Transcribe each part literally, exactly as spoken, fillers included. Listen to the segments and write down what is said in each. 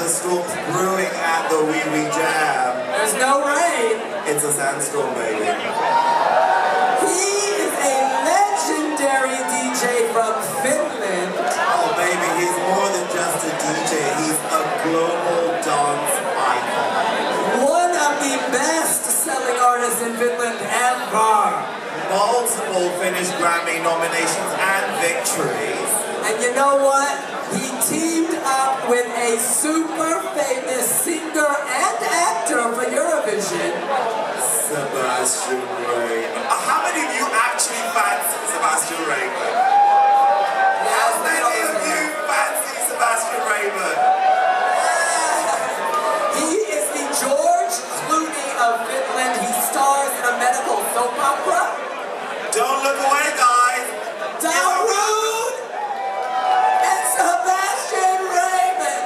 the storm's brewing at the Wiwi Jam. There's no rain. It's a sandstorm, baby. He is a legendary D J from Finland. Oh, baby, he's more than just a D J. He's a global dance icon. One of the best-selling artists in Finland ever. Multiple Finnish Grammy nominations and victories. And you know what? He teamed up with a super famous singer and actor for Eurovision. Sebastian Rejman. Uh, how many of you actually fancy Sebastian Rejman? How many of you fancy Sebastian Rejman? He is the George Clooney of Finland. He stars in a medical soap opera. Don't look away, guys. Darude and Sebastian Rejman.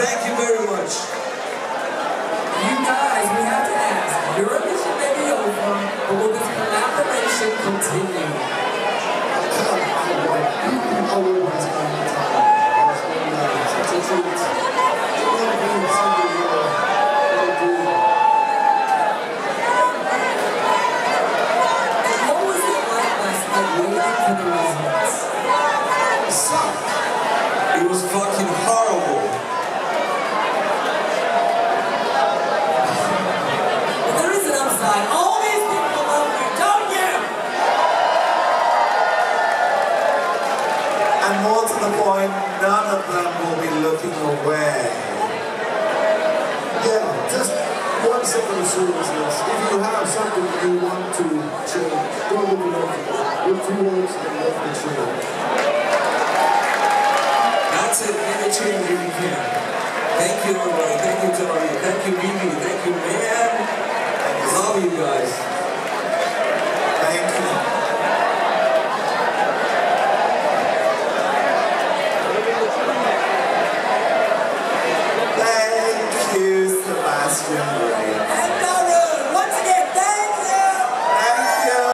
Thank you very much. You guys, we have to ask, Eurovision may be over, but will this collaboration continue? It was fucking horrible. But there is an upside. All these people love you, don't you? And more to the point, none of them will be looking away. Yeah, just one simple seriousness. If you have something you want to change, don't look it over. Look towards and look to change. That's it, any change you can. Thank you, everybody. Thank you, Darude. Thank you, Wiwi. Thank you, man. Love you guys. Thank you. Thank you, Sebastian.